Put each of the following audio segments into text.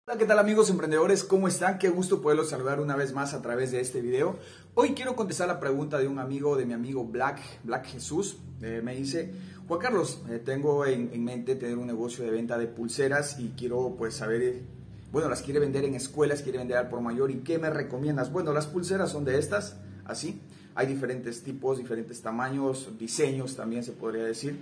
Hola, ¿qué tal amigos emprendedores? ¿Cómo están? Qué gusto poderlos saludar una vez más a través de este video. Hoy quiero contestar la pregunta de un amigo, de mi amigo Black Jesús. Me dice, Juan Carlos, tengo en mente tener un negocio de venta de pulseras y quiero pues saber, bueno, las quiere vender en escuelas, quiere vender al por mayor y ¿qué me recomiendas? Bueno, las pulseras son de estas, así. Hay diferentes tipos, diferentes tamaños, diseños también se podría decir.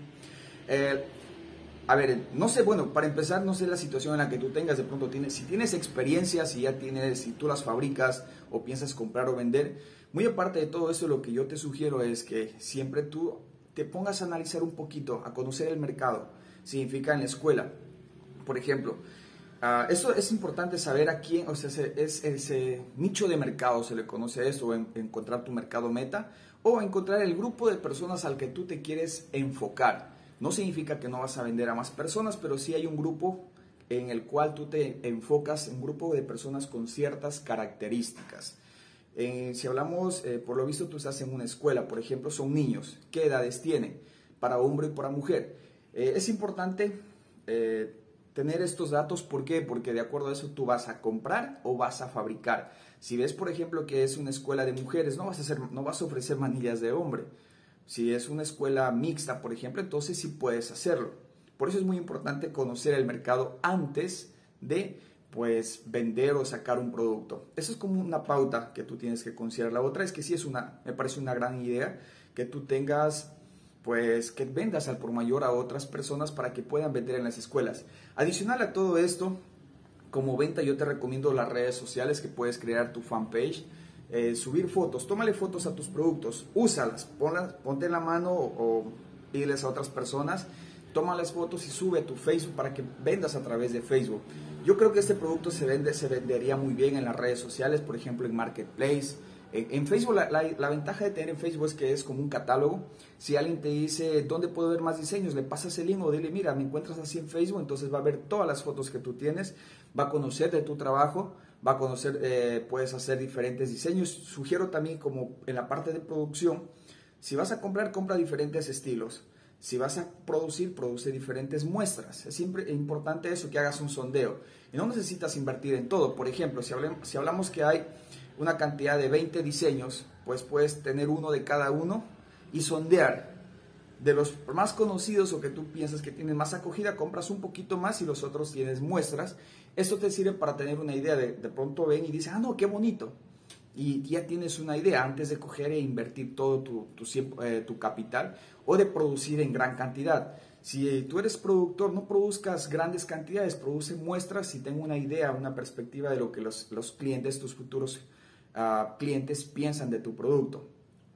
A ver, no sé, bueno, para empezar, no sé la situación en la que tú tengas, de pronto si tienes experiencia, si tú las fabricas o piensas comprar o vender. Muy aparte de todo eso, lo que yo te sugiero es que siempre tú te pongas a analizar un poquito, a conocer el mercado. Significa en la escuela, por ejemplo. Esto es importante saber a quién, o sea, es ese nicho de mercado, se le conoce a eso, o encontrar tu mercado meta, o encontrar el grupo de personas al que tú te quieres enfocar. No significa que no vas a vender a más personas, pero sí hay un grupo en el cual tú te enfocas, un grupo de personas con ciertas características. Si hablamos, por lo visto tú estás en una escuela, por ejemplo, son niños. ¿Qué edades tienen? Para hombre y para mujer. Es importante tener estos datos. ¿Por qué? Porque de acuerdo a eso tú vas a comprar o vas a fabricar. Si ves, por ejemplo, que es una escuela de mujeres, no vas a ofrecer manillas de hombre. Si es una escuela mixta, por ejemplo, entonces sí puedes hacerlo. Por eso es muy importante conocer el mercado antes de pues vender o sacar un producto. Eso es como una pauta que tú tienes que considerar. La otra es que sí me parece una gran idea que tú tengas, pues que vendas al por mayor a otras personas para que puedan vender en las escuelas. Adicional a todo esto, como venta yo te recomiendo las redes sociales, que puedes crear tu fanpage. Subir fotos, tómale fotos a tus productos, úsalas, ponte en la mano o pídeles a otras personas, toma las fotos y sube a tu Facebook para que vendas a través de Facebook. Yo creo que este producto se vendería muy bien en las redes sociales, por ejemplo en Marketplace. En Facebook, la ventaja de tener en Facebook es que es como un catálogo. Si alguien te dice, ¿dónde puedo ver más diseños? Le pasas el link o dile, mira, me encuentras así en Facebook, entonces va a ver todas las fotos que tú tienes, va a conocer de tu trabajo, va a conocer, puedes hacer diferentes diseños. Sugiero también, como en la parte de producción, si vas a comprar, compra diferentes estilos. Si vas a producir, produce diferentes muestras. Es siempre importante eso, que hagas un sondeo. Y no necesitas invertir en todo. Por ejemplo, si hablamos que hay una cantidad de 20 diseños, pues puedes tener uno de cada uno y sondear. De los más conocidos o que tú piensas que tienen más acogida, compras un poquito más y los otros tienes muestras. Esto te sirve para tener una idea. De pronto ven y dicen, no, qué bonito. Y ya tienes una idea antes de coger e invertir todo tu capital o de producir en gran cantidad. Si tú eres productor, no produzcas grandes cantidades, produce muestras y ten una idea, una perspectiva de lo que los clientes, tus futuros clientes piensan de tu producto.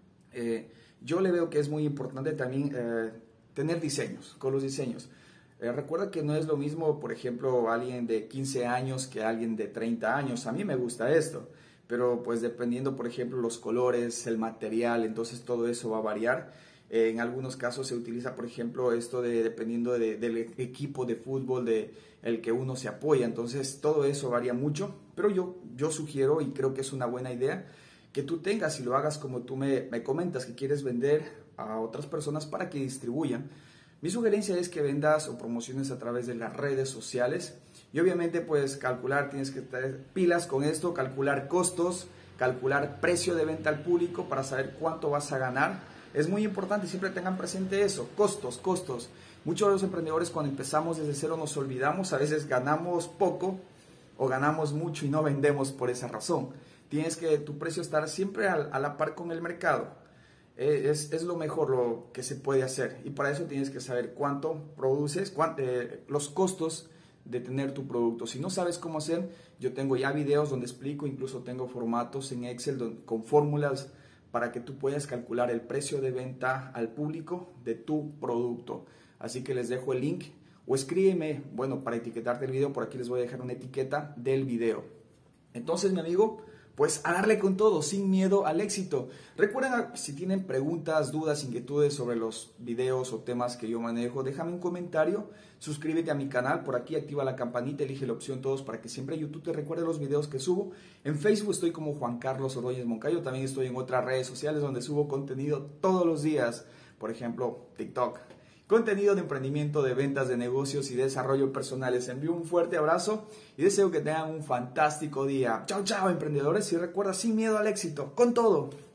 Yo le veo que es muy importante también tener diseños, con los diseños. Recuerda que no es lo mismo, por ejemplo, alguien de 15 años que alguien de 30 años. A mí me gusta esto, pero pues dependiendo, por ejemplo, los colores, el material, entonces todo eso va a variar. En algunos casos se utiliza, por ejemplo, esto dependiendo del equipo de fútbol el que uno se apoya. Entonces todo eso varía mucho, pero yo sugiero y creo que es una buena idea que tú tengas y lo hagas como tú me comentas, que quieres vender a otras personas para que distribuyan. Mi sugerencia es que vendas o promociones a través de las redes sociales y obviamente pues tienes que tener pilas con esto, calcular costos, calcular precio de venta al público para saber cuánto vas a ganar. Es muy importante, siempre tengan presente eso, costos. Muchos de los emprendedores cuando empezamos desde cero nos olvidamos, a veces ganamos poco o ganamos mucho y no vendemos por esa razón. Tienes que tu precio estar siempre a la par con el mercado. Es lo mejor lo que se puede hacer y para eso tienes que saber cuánto produces, los costos de tener tu producto. Si no sabes cómo hacer, yo tengo ya videos donde explico, incluso tengo formatos en Excel con fórmulas para que tú puedas calcular el precio de venta al público de tu producto. Así que les dejo el link o escríbeme, bueno, para etiquetarte el video, por aquí les voy a dejar una etiqueta del video. Entonces, mi amigo, pues a darle con todo, sin miedo al éxito. Recuerden, si tienen preguntas, dudas, inquietudes sobre los videos o temas que yo manejo, déjame un comentario, suscríbete a mi canal, por aquí activa la campanita, elige la opción todos para que siempre YouTube te recuerde los videos que subo. En Facebook estoy como Juan Carlos Ordóñez Moncayo, también estoy en otras redes sociales donde subo contenido todos los días, por ejemplo, TikTok. contenido de emprendimiento, de ventas, de negocios y desarrollo personal. Les envío un fuerte abrazo y deseo que tengan un fantástico día. Chao, chao, emprendedores, y recuerda, sin miedo al éxito, con todo.